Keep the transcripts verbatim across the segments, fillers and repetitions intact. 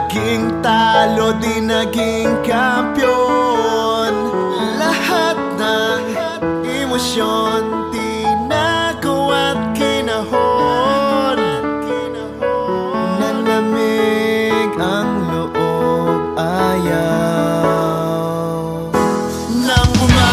naging talo, di naging kampiyon. Lahat ng emosyon tinago at kinahon. Nalamig ang loob, ayaw nang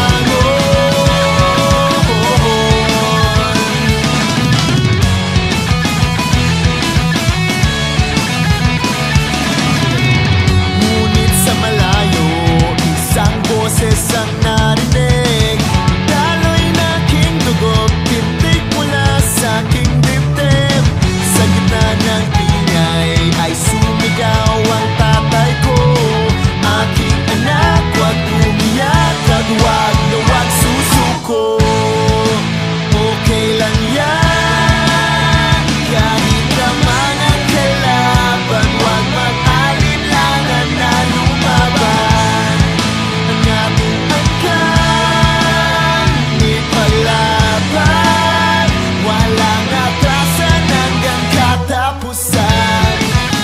ang narinig, daloy na aking dugo, tindig mula sa aking dibdib. Sa gitna ng ingay ay sumigaw ang tatay ko, aking anak, huwag umiyak at huwag na huwag susuko. Okay lang yan, kahit naman ang kalaban, huwag mag-alinlangan na lumaban. Ang ating angkan, ipaglaban, walang atrasan hanggang katapusan.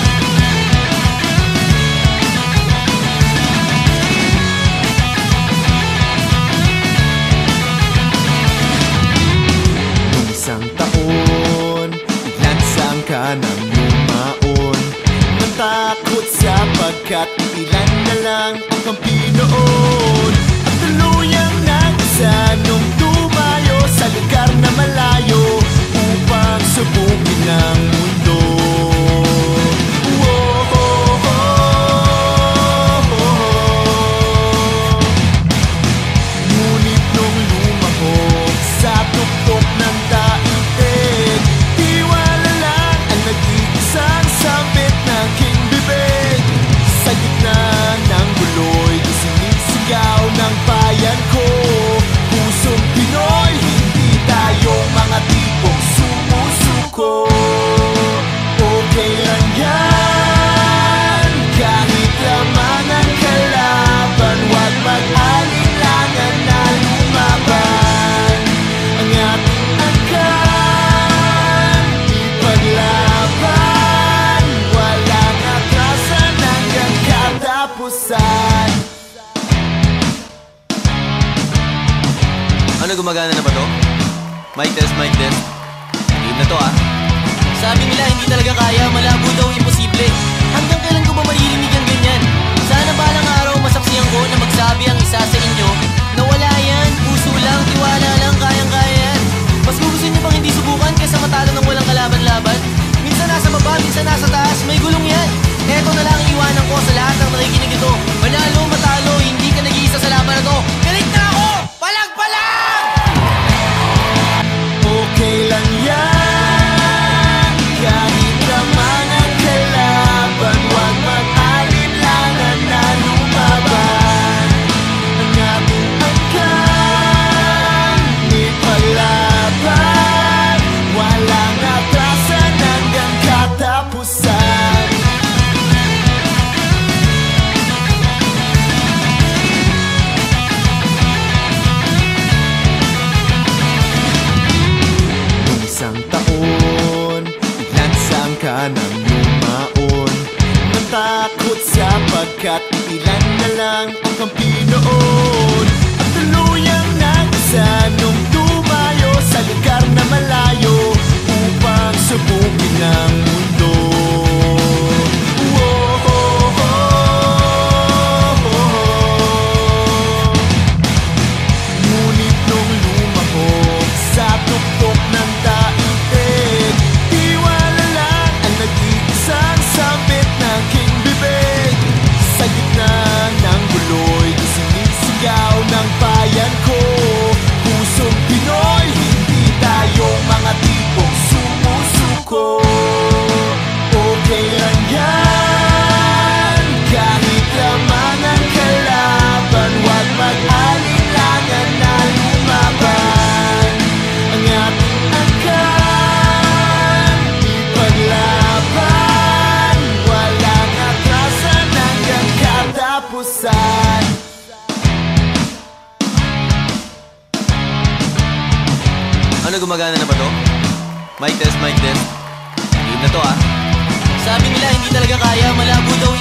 Nung isang taon, iglansang ka ng lumaon. Natakot sapagkat ilan na lang ang kampi noon. At tuluyang nag-isa nung tumayo sa lugar na malayo upang subukin ang mundo. Oh, oh, oh, oh, oh. Ngunit nung lumahok sa tuktok ng daigdig, tiwala lang ang nag-iisang sabit ng aking bibig. Sa gitna ng guloy, sinisigaw ng bayan ko, pusong Pinoy, hindi tayo mga tipong sumusuko. Okay lang yan, kahit lamang ang kalaban, huwag mag-alinlangan na lumaban. Ang ating angkan, ipaglaban, walang atrasan hanggang katapusan. Ano, gumagana na ba to? Mic test, mic test. Game na to ah. Sabi nila hindi talaga kaya, malabo daw imposible. Hanggang kailan ko ba maririnig ang ganyan? Sana balang araw masaksiyan ko na magsabi ang isa sa inyo na wala yan, puso lang, tiwala lang, kayang-kaya yan. Mas gusto niyo bang hindi subukan kaysa matalo ng walang kalaban-laban? Minsan nasa baba, minsan nasa taas, may gulong yan. Eto na lang ang iwanan ko sa lahat ng nakikinig ito. Manalo, matalo, hindi ka nag-iisa sa laban na to. Galit na ako! Palag-palag! Okay lang yan, kahit naman ang kalaban, huwag mag-alinlangan na lumaban. Ang ating angkan, ipaglaban, walang atrasan hanggang katapusan. Isang taon, iglansang ka ng lumaon. Natakot sapagkat ilan na lang ang kampi noon. At tuluyang nag-isa nung tumayo sa lugar na malayo upang subukin ang mundo. Oh, oh, oh, oh, oh. Ngunit nung lumahok sa tuktok ng daigdig, tiwala lang ang nag-iisang sabit ng aking bibig. Sa gitna ng guloy, sinisigaw ng bayan ko, pusong Pinoy, hindi tayo mga tipong sumusuko. Okay lang yan, kahit lamang ang kalaban, huwag mag-alinlangan na lumaban. Ang ating angkan, ipaglaban, walang atrasan hanggang katapusan. Ano, gumagana na ba to? Mic test, mic test. Game na to ah. Sabi nila hindi talaga kaya, malabo daw